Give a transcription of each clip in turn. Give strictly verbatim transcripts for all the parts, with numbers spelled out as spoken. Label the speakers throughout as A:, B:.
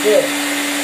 A: it.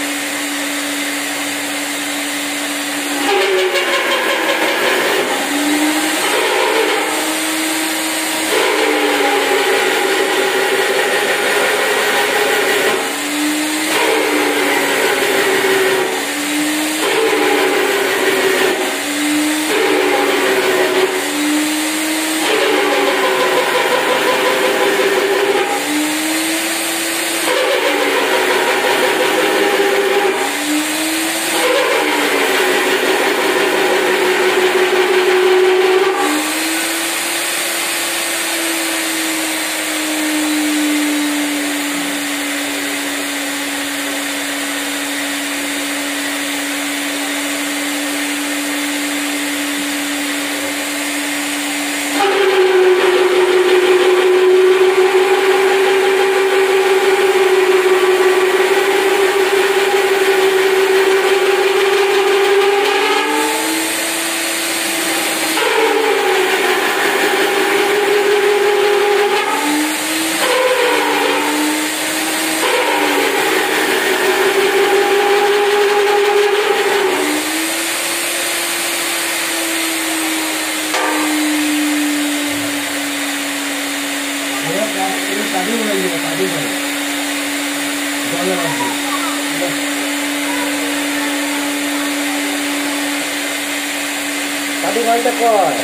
A: Tadi mantap koi.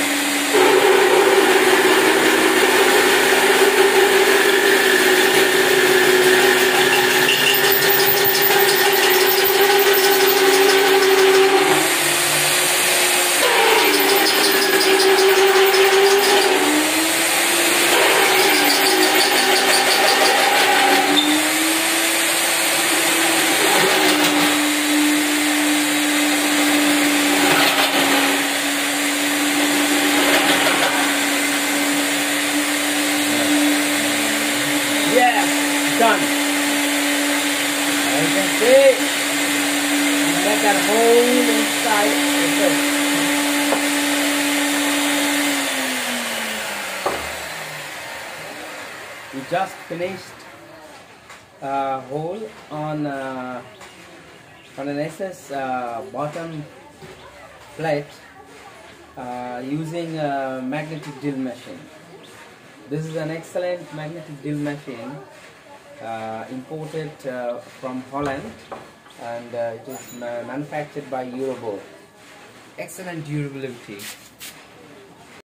A: Done. As you can see, get that hole inside the fish. We just finished a hole on uh, on an S S uh, bottom plate uh, using a magnetic drill machine. This is an excellent magnetic drill machine. Uh, imported uh, from Holland, and uh, it is ma manufactured by Eurobolt. Excellent durability.